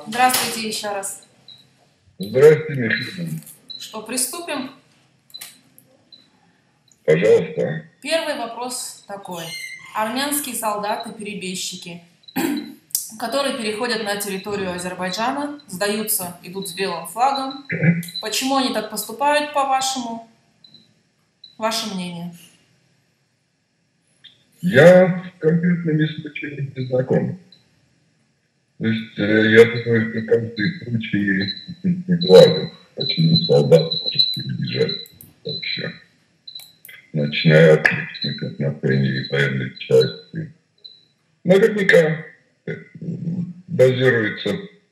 Здравствуйте еще раз. Здравствуйте, Михаил. Что, приступим? Пожалуйста. Первый вопрос такой. Армянские солдаты-перебежчики, которые переходят на территорию Азербайджана, сдаются, идут с белым флагом. Почему они так поступают, по-вашему? Ваше мнение? Я с конкретными случаями не знаком. То есть я думаю, что каждый случай индивидуален. Почему солдат может перебежать вообще? Начиная от личных отношений, военной части. Наверняка базируется,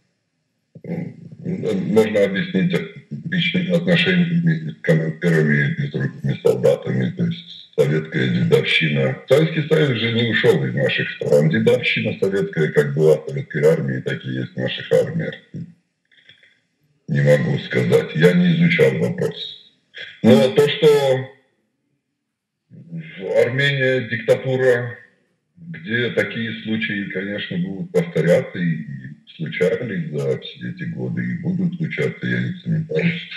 можно объяснить личными отношениями с командирами и с другими солдатами. То есть советская дедовщина. Советский Союз же не ушел из наших стран. Дедовщина советская, как была в советской армии, так и есть в наших армиях. Не могу сказать. Я не изучал вопрос. Но то, что Армения диктатура, где такие случаи, конечно, будут повторяться и случались за все эти годы, и будут случаться, я не сомневаюсь.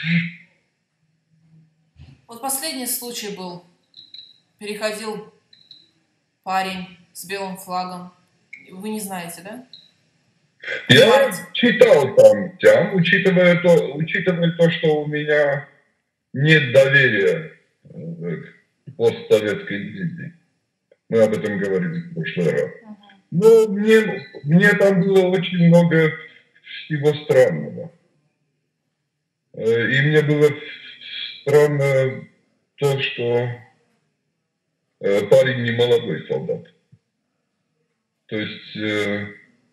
Вот последний случай был. Переходил парень с белым флагом. Вы не знаете, да? Я читал там, учитывая то, что у меня нет доверия к постсоветской жизни. Мы об этом говорили в прошлый раз. Но мне там было очень много всего странного. И мне было странно то, что парень не молодой солдат. То есть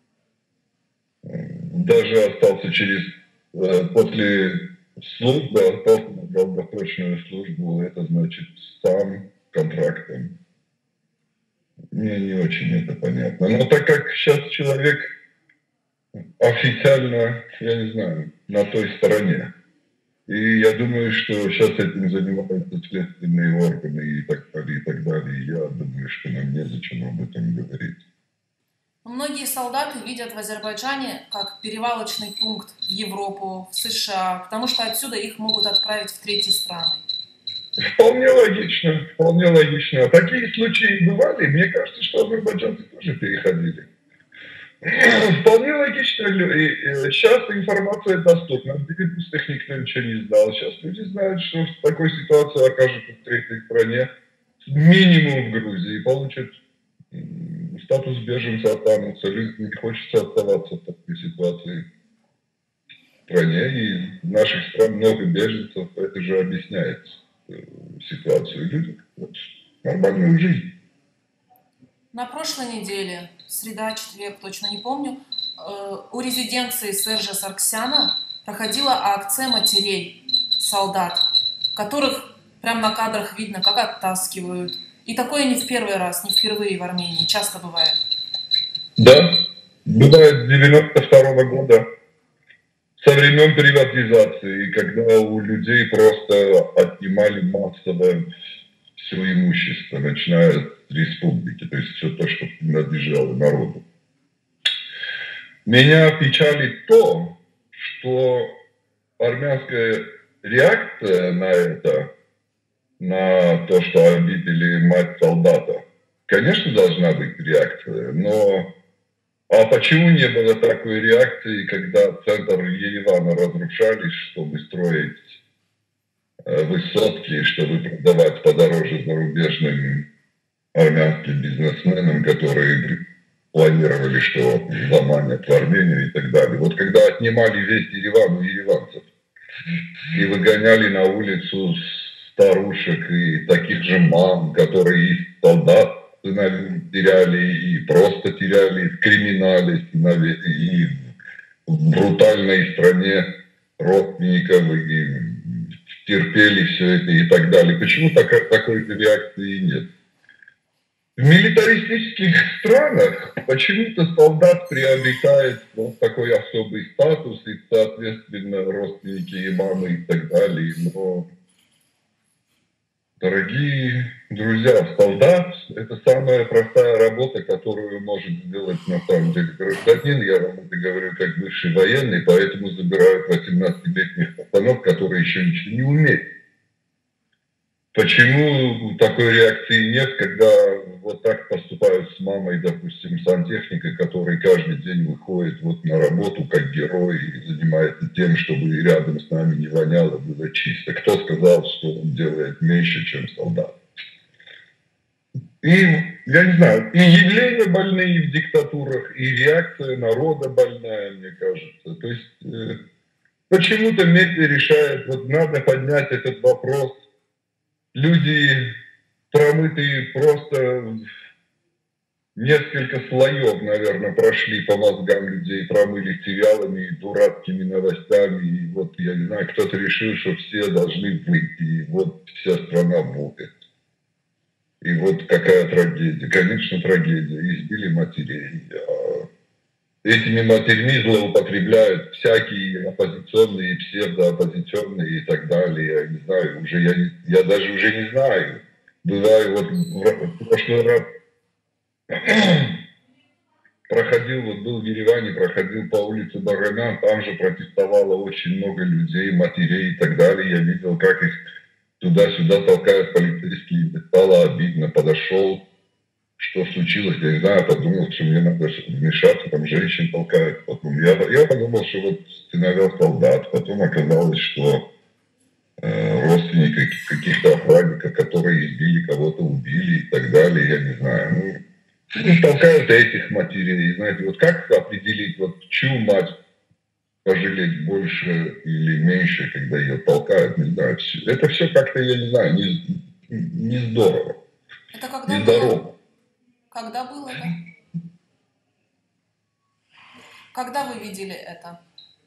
даже остался после службы, остался на долгосрочную службу, это значит сам контрактом. Мне не очень это понятно. Но так как сейчас человек официально, я не знаю, на той стороне, и я думаю, что сейчас этим занимаются следственные органы и так далее, и так далее. И я думаю, что нам незачем об этом говорить. Многие солдаты видят в Азербайджане как перевалочный пункт в Европу, в США, потому что отсюда их могут отправить в третьи страны. Вполне логично, вполне логично. Такие случаи бывали. Мне кажется, что азербайджанцы тоже переходили. Вполне логично. Сейчас информация доступна. В 90-х никто ничего не знал. Сейчас люди знают, что в такой ситуации окажутся в третьей стране, минимум в Грузии, получат статус беженца, останутся. Людям не хочется оставаться в такой ситуации в стране. И в наших стран много беженцев. Это же объясняет ситуацию. Люди хотят нормальную жизнь. На прошлой неделе, среда, четверг, точно не помню, у резиденции Сержа Сарксяна проходила акция матерей солдат, которых прямо на кадрах видно, как оттаскивают. И такое не в первый раз, не впервые в Армении, часто бывает. Да, бывает с 92-го года, со времен приватизации, когда у людей просто отнимали массово все имущество, начиная с республики, то есть все то, что принадлежало народу. Меня печалит то, что армянская реакция на это, на то, что обидели мать солдата, конечно, должна быть реакция, но почему не было такой реакции, когда центр Еревана разрушали, чтобы строить высотки, чтобы продавать подороже зарубежным армянским бизнесменам, которые планировали, что заманят в Армению и так далее. Вот когда отнимали весь Ереван у ереванцев и выгоняли на улицу старушек и таких же мам, которые и солдат теряли, и просто теряли в криминале, и в брутальной стране родственников, и терпели все это и так далее. Почему такой реакции нет? В милитаристических странах почему-то солдат приобретает вот такой особый статус, и, соответственно, родственники и мамы и так далее. Но Дорогие друзья, солдат — это самая простая работа, которую может сделать на самом деле гражданин. Я вам это говорю как бывший военный, поэтому забирают 18-летних пацанов, которые еще ничего не умеют. Почему такой реакции нет, когда вот так поступают с мамой, допустим, сантехника, который каждый день выходит вот на работу как герой и занимается тем, чтобы рядом с нами не воняло, было чисто? Кто сказал, что он делает меньше, чем солдат? И, я не знаю, и явления больные в диктатурах, и реакция народа больная, мне кажется. То есть почему-то Медведь решает, вот надо поднять этот вопрос. Люди промытые просто несколько слоев, наверное, прошли по мозгам людей, промыли сериалами и дурацкими новостями. И вот, я не знаю, кто-то решил, что все должны выйти, и вот вся страна будет. И вот какая трагедия. Конечно, трагедия. Избили матерей. Этими матерьми злоупотребляют всякие оппозиционные, псевдооппозиционные и так далее. Я не знаю, я даже уже не знаю. Бываю, вот в прошлый раз проходил, вот был в Ереване, проходил по улице Барамян, там же протестовало очень много людей, матерей и так далее. Я видел, как их туда-сюда толкают полицейские. Стало обидно, подошел. Что случилось, я не знаю, подумал, что мне надо вмешаться, там женщин толкают. Потом я подумал, что вот сыновья солдат, потом оказалось, что родственники каких-то охранников, которые избили кого-то, убили и так далее, я не знаю. Ну, толкают этих матерей, знаете, вот как определить, вот чью мать пожалеть больше или меньше, когда ее толкают, не знаю. Это все как-то, я не знаю, не здорово, Это когда не было? здорово. Когда было это? Когда вы видели это?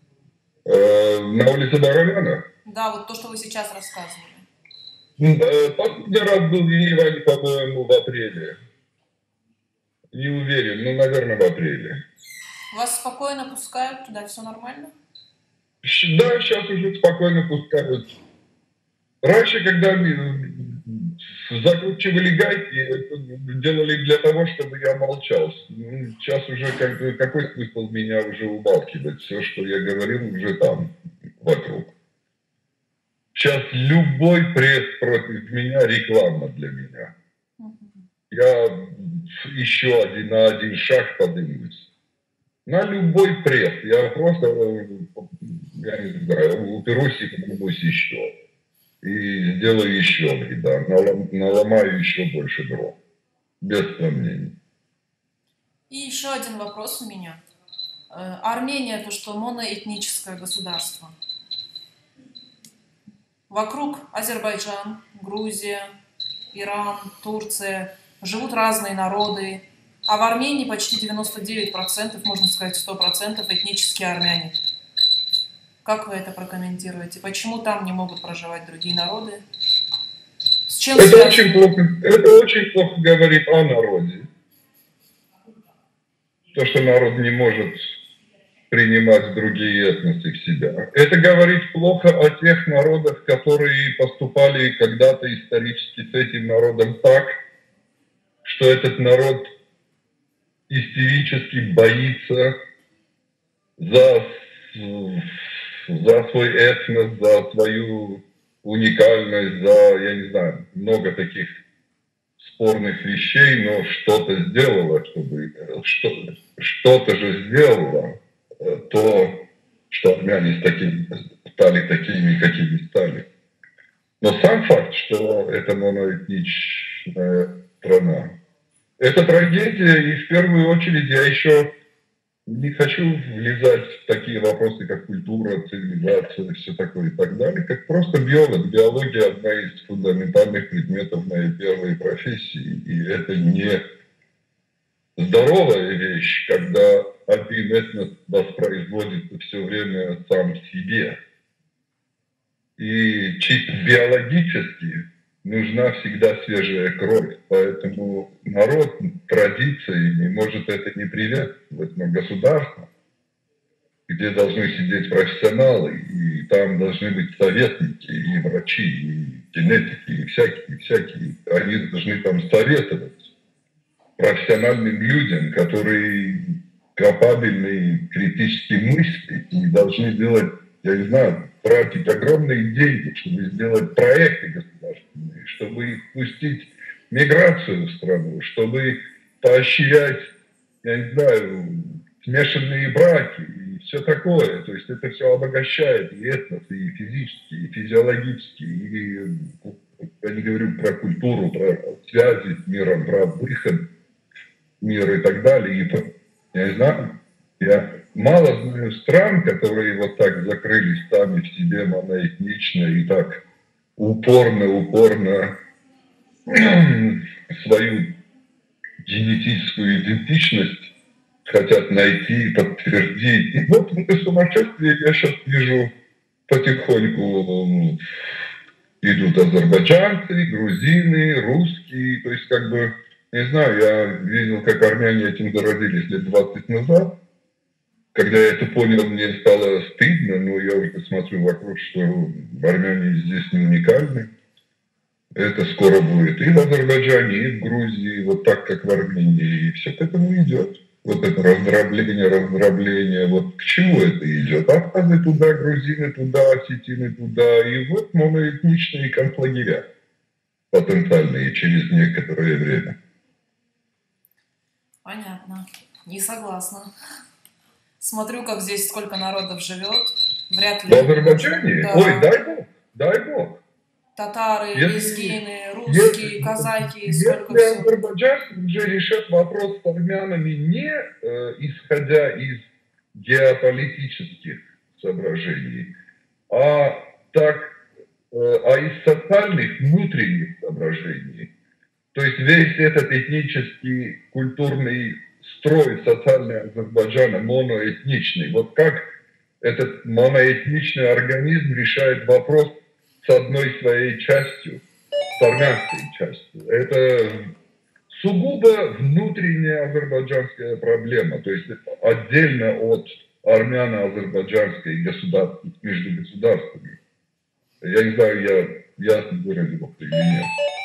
На улице Барамяна? Да, вот то, что вы сейчас рассказывали. Последний раз был в Ереване, по-моему, в апреле. Не уверен, но, наверное, в апреле. Вас спокойно пускают туда, все нормально? Да, сейчас уже спокойно пускают. Раньше, когда закручивали гайки, делали для того, чтобы я молчал. Сейчас уже какой смысл меня уже убалтывать? Все, что я говорил, уже там, вокруг. Сейчас любой пресс против меня — реклама для меня. Я еще на один шаг поднимусь. На любой пресс. Я просто, я не знаю, упирусь и поднимусь еще. И сделаю еще вреда. Наломаю еще больше дров. Без сомнений. И еще один вопрос у меня. Армения — это что, моноэтническое государство? Вокруг Азербайджан, Грузия, Иран, Турция. Живут разные народы. А в Армении почти 99%, можно сказать 100% этнические армяне. Как вы это прокомментируете? Почему там не могут проживать другие народы? С чем это очень плохо говорит о народе. То, что народ не может принимать другие этносы в себя. Это говорит плохо о тех народах, которые поступали когда-то исторически с этим народом так, что этот народ истерически боится за свой этнос, за свою уникальность, я не знаю, много таких спорных вещей, но что-то сделала, что-то же сделала то, что армяне стали такими, какими стали. Но сам факт, что это моноэтничная страна, это трагедия, и в первую очередь я еще не хочу влезать в такие вопросы, как культура, цивилизация, все такое и так далее, как просто биолог. Биология — одна из фундаментальных предметов моей первой профессии, и это не здоровая вещь, когда один этнос воспроизводится все время сам в себе. И чисто биологически нужна всегда свежая кровь. Поэтому народ традициями может это не приветствовать, но государство где должны сидеть профессионалы, и там должны быть советники, и врачи, и генетики, и всякие. Они должны там советовать профессиональным людям, которые капабельны критически мыслить и должны делать, я не знаю, тратить огромные деньги, чтобы сделать проекты государственные, чтобы пустить миграцию в страну, чтобы поощрять, я не знаю, смешанные браки и все такое. То есть это все обогащает и этнос, и физически, и физиологически, и я не говорю про культуру, про связи с миром, про выход мира и так далее. И, я не знаю, я мало знаю стран, которые вот так закрылись сами в себе моноэтнично и так упорно свою генетическую идентичность хотят найти, подтвердить. И вот это сумасшествие я сейчас вижу потихоньку идут азербайджанцы, грузины, русские, то есть как бы, не знаю, я видел, как армяне этим заразились лет 20 назад. Когда я это понял, мне стало стыдно, но я уже смотрю вокруг, что армяне здесь не уникальны. Это скоро будет и в Азербайджане, и в Грузии, вот так, как в Армении, и все к этому идет. Вот это раздробление, вот к чему это идет? Абхазы туда, грузины туда, осетины туда, и вот моноэтничные концлагеря потенциальные через некоторое время. Понятно. Не согласна. Смотрю, как здесь сколько народов живет. Вряд ли. В Азербайджане? Да. Ой, дай бог, дай бог. Татары, лезгины, русские, казаки, если сколько всего. азербайджанцы уже решат вопрос с армянами не исходя из геополитических соображений, а из социальных внутренних соображений. То есть весь этот этнический, культурный строй социальный Азербайджана моноэтничный. Вот как этот моноэтничный организм решает вопрос с одной своей частью, с армянской частью. Это сугубо внутренняя азербайджанская проблема, то есть отдельно от армяно-азербайджанской между государствами. Я не знаю, я ясно выразил или нет.